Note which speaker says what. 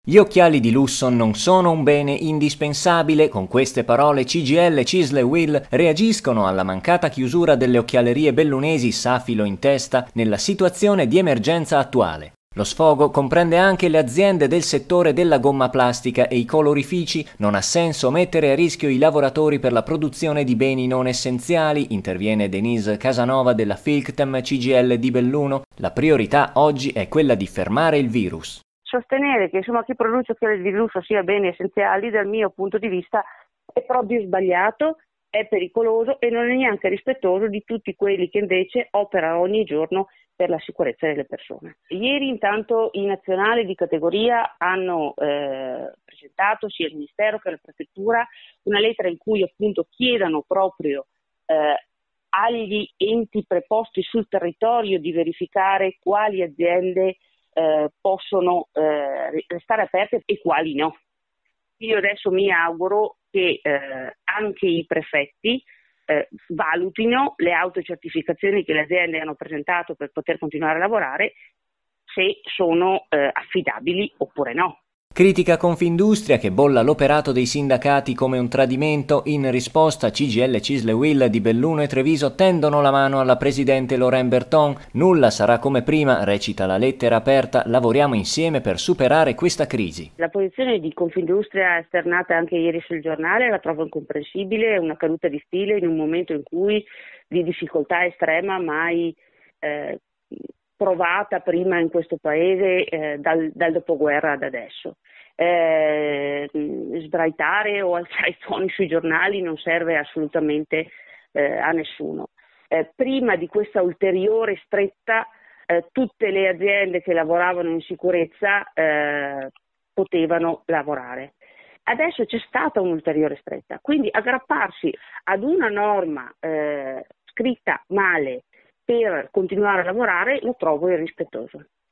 Speaker 1: Gli occhiali di lusso non sono un bene indispensabile. Con queste parole CGIL, CISL e UIL reagiscono alla mancata chiusura delle occhialerie bellunesi Safilo in testa nella situazione di emergenza attuale. Lo sfogo comprende anche le aziende del settore della gomma plastica e i colorifici. Non ha senso mettere a rischio i lavoratori per la produzione di beni non essenziali, interviene Denise Casanova della Filctem CGIL di Belluno. La priorità oggi è quella di fermare il virus.
Speaker 2: Sostenere che chi produce occhiali di lusso sia beni essenziali, dal mio punto di vista, è proprio sbagliato, è pericoloso e non è neanche rispettoso di tutti quelli che invece operano ogni giorno per la sicurezza delle persone. Ieri intanto i nazionali di categoria hanno presentato sia il Ministero che la Prefettura una lettera in cui appunto chiedano proprio agli enti preposti sul territorio di verificare quali aziende possono restare aperte e quali no. Io adesso mi auguro che anche i prefetti valutino le autocertificazioni che le aziende hanno presentato per poter continuare a lavorare, se sono affidabili oppure no.
Speaker 1: Critica Confindustria che bolla l'operato dei sindacati come un tradimento. In risposta CGIL, CISL e UIL di Belluno e Treviso tendono la mano alla presidente Laurent Berton. Nulla sarà come prima, recita la lettera aperta, lavoriamo insieme per superare questa crisi.
Speaker 2: La posizione di Confindustria esternata anche ieri sul giornale la trovo incomprensibile, è una caduta di stile in un momento in cui di difficoltà estrema mai provata prima in questo paese dal dopoguerra ad adesso. Sbraitare o alzare i toni sui giornali non serve assolutamente a nessuno. Prima di questa ulteriore stretta tutte le aziende che lavoravano in sicurezza potevano lavorare. Adesso c'è stata un'ulteriore stretta, quindi aggrapparsi ad una norma scritta male per continuare a lavorare lo trovo irrispettoso.